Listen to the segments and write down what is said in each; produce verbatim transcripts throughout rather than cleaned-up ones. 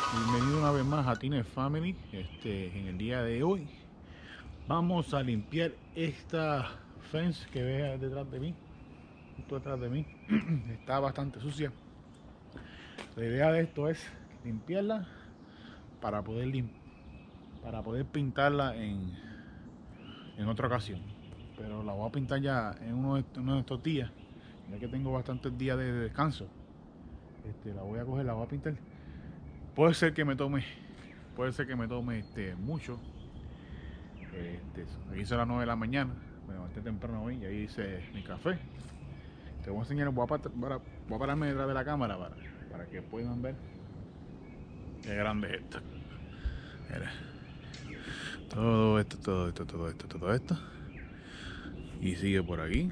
Bienvenido una vez más a Tiner Family. Este, en el día de hoy vamos a limpiar esta fence que ves detrás de mí, justo detrás de mí. Está bastante sucia. La idea de esto es limpiarla para poder lim para poder pintarla en, en otra ocasión. Pero la voy a pintar ya en uno de, uno de estos días, ya que tengo bastantes días de descanso. Este, la voy a coger, la voy a pintar. Puede ser que me tome, puede ser que me tome este, mucho. Este, aquí son las nueve de la mañana, me levanté temprano hoy y ahí hice mi café. Te voy a enseñar, voy a, para, voy a pararme detrás de la cámara para, para que puedan ver qué grande es esto. Mira, todo esto, todo esto, todo esto, todo esto. Y sigue por aquí.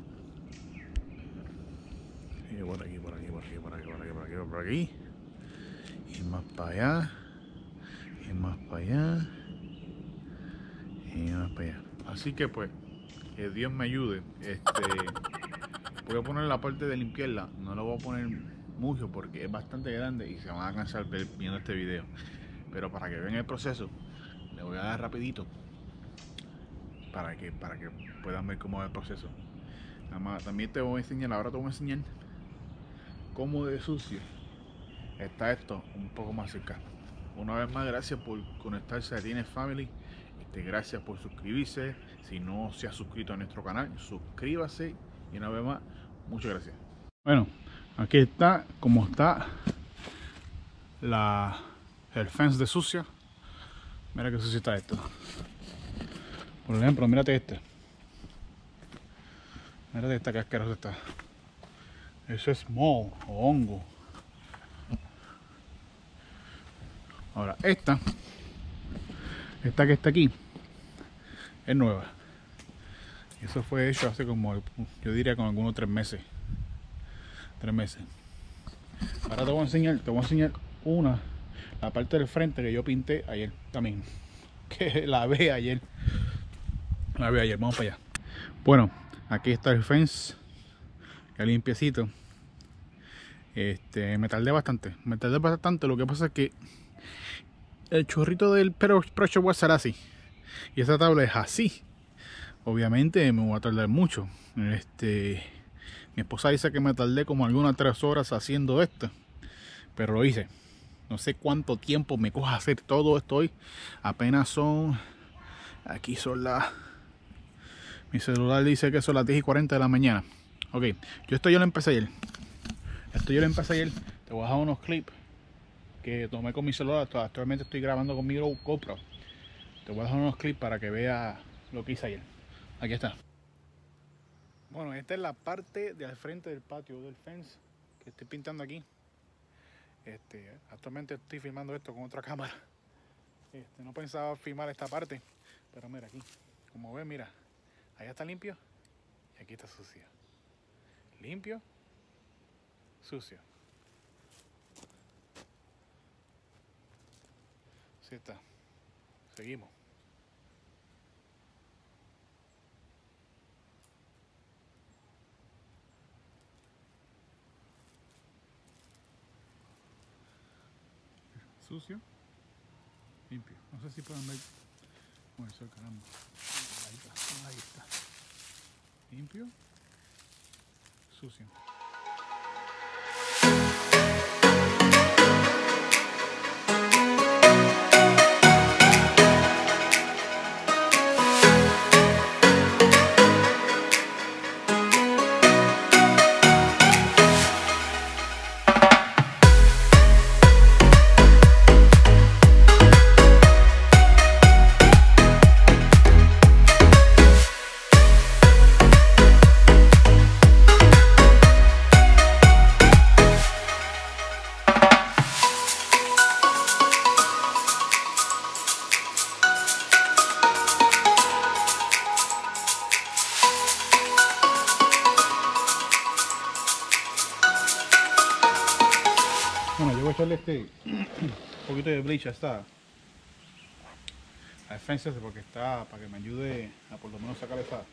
Sigue por aquí, por aquí, por aquí, por aquí, por aquí, por aquí, por aquí. Y más para allá. Y más para allá. Y más para allá. Así que pues, que Dios me ayude. Este, voy a poner la parte de limpiarla. No lo voy a poner mucho porque es bastante grande y se van a cansar viendo este video. Pero para que vean el proceso, le voy a dar rapidito para que, para que puedan ver cómo es el proceso. Nada más, también te voy a enseñar, ahora te voy a enseñar cómo de sucio está esto un poco más cerca. Una vez más, gracias por conectarse a Tiner Family. Este, gracias por suscribirse. Si no se ha suscrito a nuestro canal, suscríbase. Y una vez más, muchas gracias. Bueno, aquí está como está la, el fence de sucia. Mira que sucio está esto. Por ejemplo, mírate este. Mírate esta, que asqueroso está. Eso es moho o hongo. Ahora, esta, esta que está aquí, es nueva. Eso fue hecho hace como, yo diría, con algunos tres meses. Tres meses. Ahora te voy a enseñar, te voy a enseñar una, la parte del frente que yo pinté ayer también. Que la ve ayer. La ve ayer, vamos para allá. Bueno, aquí está el fence, ya limpiecito. Este, me tardé bastante, me tardé bastante. Lo que pasa es que el chorrito del pressure washer será así y esa tabla es así. Obviamente me voy a tardar mucho. Este, mi esposa dice que me tardé como algunas tres horas haciendo esto, pero lo hice. No sé cuánto tiempo me coja hacer todo esto hoy. Apenas son, aquí son las, mi celular dice que son las diez y cuarenta de la mañana. Ok, yo esto yo lo empecé ayer. Esto yo lo empecé ayer. Te voy a dejar unos clips que tomé con mi celular. Actualmente estoy grabando con mi GoPro. Te voy a dejar unos clips para que veas lo que hice ayer. Aquí está. Bueno, esta es la parte de al frente del patio del fence que estoy pintando aquí. Este, actualmente estoy filmando esto con otra cámara. Este, no pensaba filmar esta parte, pero mira aquí. Como ven, mira, allá está limpio y aquí está sucio. Limpio, sucio. Así está. Seguimos. Sucio, limpio. No sé si pueden ver con el sol, caramba. Ahí está, ahí está. Limpio, sucio. Bueno, yo voy a echarle este un poquito de bleach a esta al fence porque está para que me ayude a por lo menos sacar esa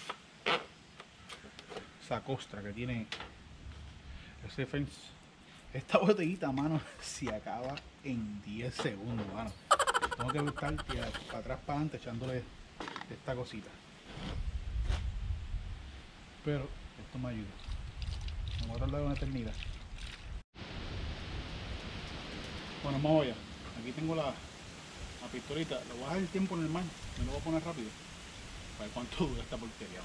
esa costra que tiene ese fence. Esta botellita, mano, se acaba en diez segundos, mano. Tengo que buscar para atrás, para adelante, echándole esta cosita. Pero esto me ayuda. Me voy a tardar una eternidad. Bueno, vamos allá. Aquí tengo la, la pistolita. Le voy a dejar el tiempo normal. Me lo voy a poner rápido. Para ver cuánto dura esta porquería.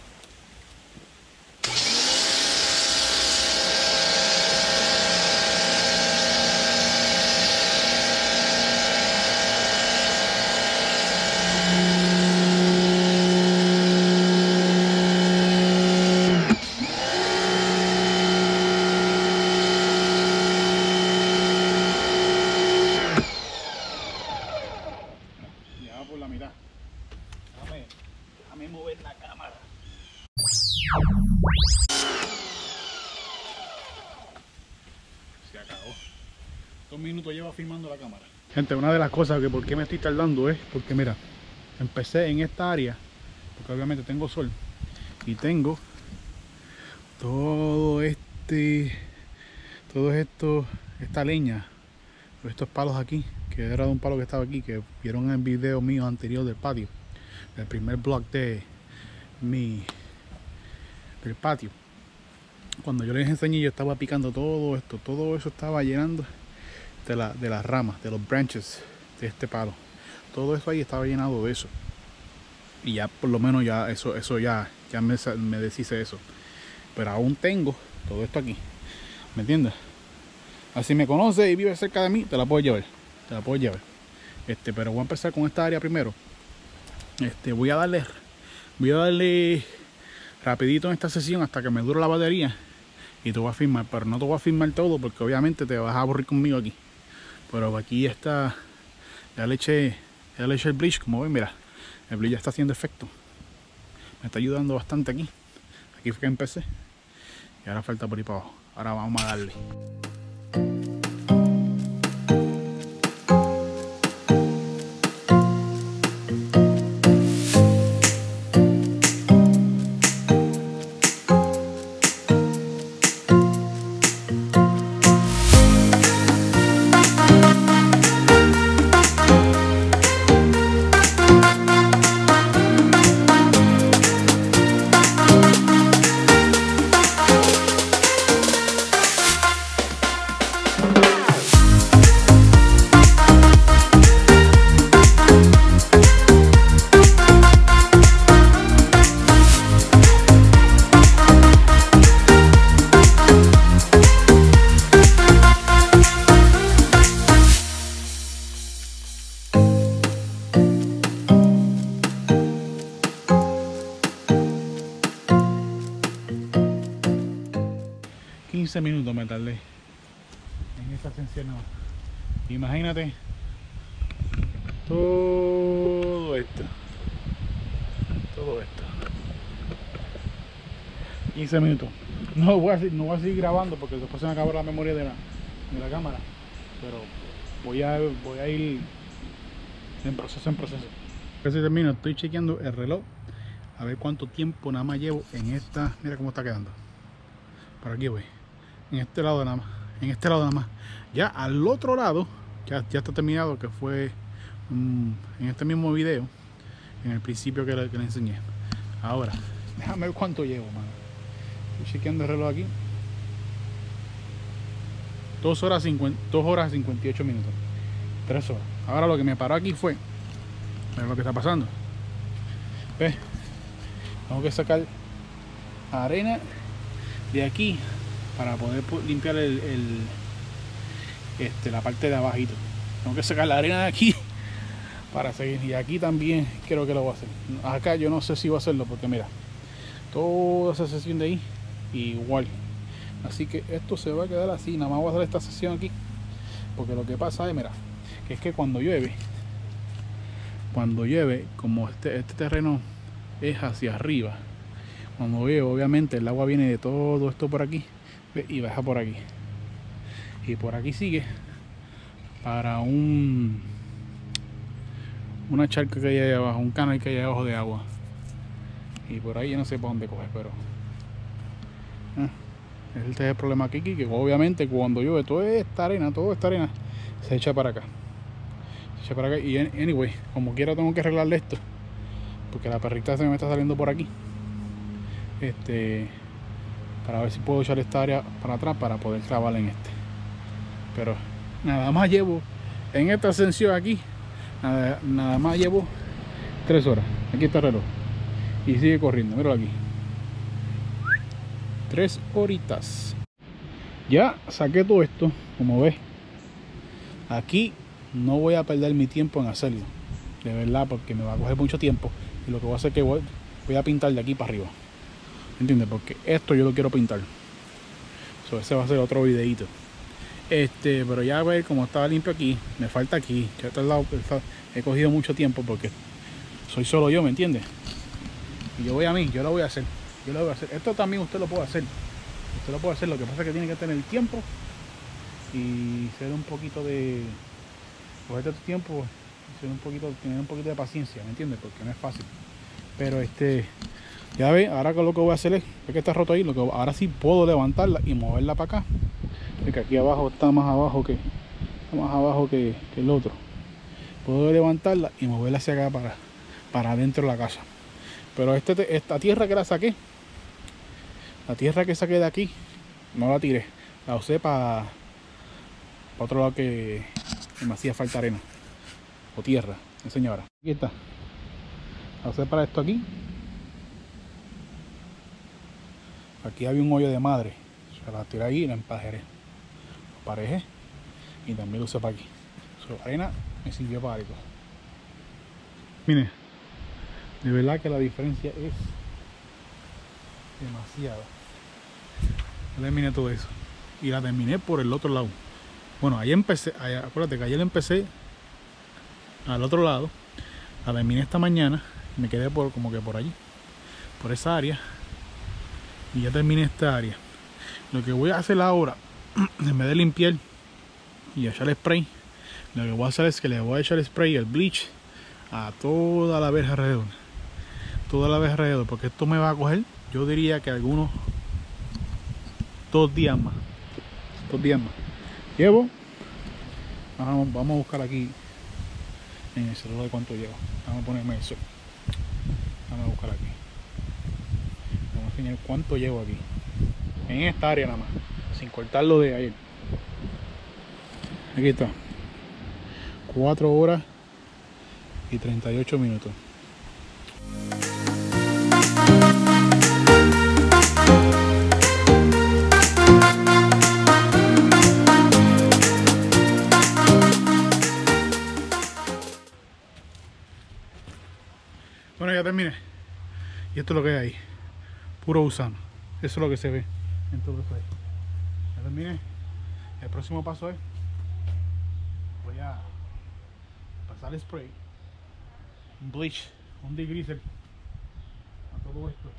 Ya va por la mitad. Déjame, déjame mover la cámara. Se acabó. Dos minutos lleva filmando la cámara. Gente, una de las cosas que por qué me estoy tardando es porque mira, empecé en esta área, porque obviamente tengo sol y tengo todo este, todo esto, esta leña, estos palos aquí, que era de un palo que estaba aquí, que vieron en el video mío anterior del patio, el primer vlog de mi del patio. Cuando yo les enseñé, yo estaba picando todo esto, todo eso estaba llenando de, la, de las ramas, de los branches de este palo. Todo eso ahí estaba llenado de eso. Y ya por lo menos ya eso, eso ya, ya me, me deshice eso. Pero aún tengo todo esto aquí. ¿Me entiendes? Así me conoce y vive cerca de mí, te la puedo llevar. Te la puedo llevar. Este, pero voy a empezar con esta área primero. Este, voy a darle, voy a darle rapidito en esta sesión hasta que me dure la batería. Y te voy a filmar, pero no te voy a filmar todo porque obviamente te vas a aburrir conmigo aquí. Pero aquí está, ya le eché, ya le eché el bleach, como ven, mira, el bleach ya está haciendo efecto. Me está ayudando bastante aquí. Aquí fue que empecé. Y ahora falta por ahí para abajo. Ahora vamos a darle. quince minutos me tardé en esa ascensión. Imagínate todo esto, todo esto. quince minutos. No voy a, no voy a seguir grabando porque después se me acabó la memoria de la, de la cámara. Pero voy a, voy a ir en proceso, en proceso. Casi termino, estoy chequeando el reloj a ver cuánto tiempo nada más llevo en esta. Mira cómo está quedando. Por aquí voy. En este lado nada más, en este lado nada más. Ya al otro lado ya, ya está terminado, que fue um, en este mismo video, en el principio que le, que le enseñé. Ahora, déjame ver cuánto llevo, mano. Estoy chequeando el reloj aquí. dos horas cincuenta y ocho minutos. tres horas. Ahora lo que me paró aquí fue, ver lo que está pasando. ¿Ves? Tengo que sacar arena de aquí para poder limpiar el, el este, la parte de abajito. Tengo que sacar la arena de aquí para seguir. Y aquí también creo que lo voy a hacer. Acá yo no sé si voy a hacerlo porque mira, toda esa sesión de ahí igual. Así que esto se va a quedar así. Nada más voy a hacer esta sesión aquí porque lo que pasa es, mira, que es que cuando llueve, cuando llueve, como este, este terreno es hacia arriba, cuando llueve obviamente el agua viene de todo esto por aquí y baja por aquí y por aquí sigue para un una charca que hay ahí abajo, un canal que hay abajo de agua, y por ahí yo no sé para dónde coger, pero ¿eh? Este es el problema aquí, que obviamente cuando llueve toda esta arena, toda esta arena se echa para acá. Se echa para acá y anyway, como quiera tengo que arreglarle esto. Porque la perrita se me está saliendo por aquí. Este, para ver si puedo echar esta área para atrás para poder clavar en este. Pero nada más llevo en esta ascensión aquí, nada, nada más llevo tres horas. Aquí está el reloj. Y sigue corriendo, míralo aquí. Tres horitas. Ya saqué todo esto, como ves. Aquí no voy a perder mi tiempo en hacerlo. De verdad, porque me va a coger mucho tiempo. Y lo que voy a hacer es que voy, voy a pintar de aquí para arriba. ¿Entiendes? Porque esto yo lo quiero pintar. So, ese va a ser otro videito. Este, pero ya a ver cómo estaba limpio aquí. Me falta aquí. Ya está al lado, he cogido mucho tiempo porque soy solo yo, ¿me entiendes? Y yo voy a mí, yo lo voy a hacer. Yo lo voy a hacer. Esto también usted lo puede hacer. Usted lo puede hacer. Lo que pasa es que tiene que tener tiempo y ser un poquito de. Cogerte tu tiempo, ser un poquito, tener un poquito de paciencia, ¿me entiendes? Porque no es fácil. Pero este. Ya ve, ahora lo que voy a hacer es, es que está roto ahí, lo que, ahora sí puedo levantarla y moverla para acá. Porque aquí abajo está más abajo que, está más abajo que, que el otro. Puedo levantarla y moverla hacia acá para, para adentro de la casa. Pero este, esta tierra que la saqué, la tierra que saqué de aquí, no la tiré. La usé para, para otro lado que, que me hacía falta arena. O tierra, señora. Aquí está. La usé para esto aquí. Aquí había un hoyo de madre, se la tiré ahí y la empajeré, lo parejé y también lo usé para aquí. So, la arena me sirvió para algo. Miren, de verdad que la diferencia es demasiada. Yo terminé todo eso y la terminé por el otro lado. Bueno, ahí empecé, ahí, acuérdate que ayer empecé al otro lado, la terminé esta mañana y me quedé por como que por allí, por esa área. Y ya terminé esta área. Lo que voy a hacer ahora, en vez de limpiar y echar spray, lo que voy a hacer es que le voy a echar spray, el bleach, a toda la verja alrededor. Toda la verja alrededor, porque esto me va a coger, yo diría que algunos dos días más. Dos días más. Llevo, vamos, vamos a buscar aquí en el celular de cuánto llevo. Vamos a ponerme eso. Vamos a buscar aquí. Vamos a enseñar cuánto llevo aquí. En esta área nada más. Sin cortarlo de ayer. Aquí está. cuatro horas y treinta y ocho minutos. Bueno, ya terminé. Y esto es lo que hay ahí. Puro gusano. Eso es lo que se ve en todo esto ahí. Ya terminé. El próximo paso es, voy a pasar el spray, un bleach, un degreaser a todo esto.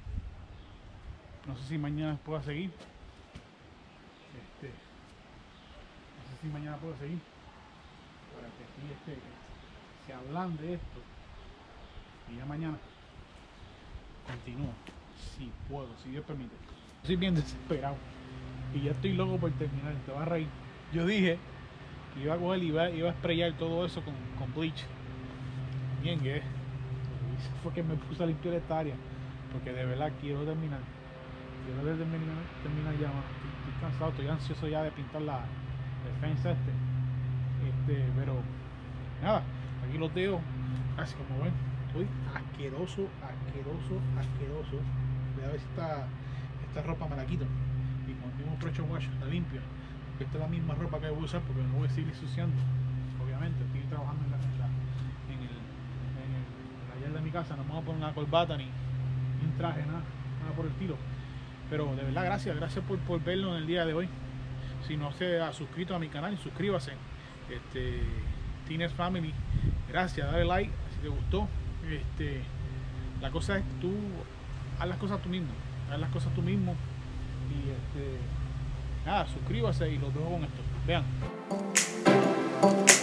No sé si mañana pueda seguir. Este, no sé si mañana puedo seguir. Para que aquí este, se ablande esto. Y ya mañana continúo, si puedo, si Dios permite. Estoy bien desesperado y ya estoy loco por terminar. Te vas a reír. Yo dije que iba a coger y iba, iba a sprayar todo eso con, con bleach. Bien, que eso fue que me puse a limpiar esta área, porque de verdad quiero terminar. Quiero terminar, terminar ya. Estoy, estoy cansado, estoy ansioso ya de pintar la defensa este. Este, pero nada, aquí los dejo. Así como ven. Estoy asqueroso, asqueroso, asqueroso. Voy a ver si esta, esta ropa me la quito. Y cuando tengo pressure wash, la limpio. Porque esta es la misma ropa que voy a usar porque no voy a seguir ensuciando. Obviamente, estoy trabajando en, la, en, la, en el en el taller de mi casa. No me voy a poner una corbata ni, ni un traje, nada, nada por el estilo. Pero de verdad, gracias, gracias por, por verlo en el día de hoy. Si no se ha suscrito a mi canal, suscríbase. Este, Teeners Family, gracias, dale like si te gustó. Este, la cosa es tú haz las cosas tú mismo, haz las cosas tú mismo y este, nada, suscríbase y los dejo con esto. Vean.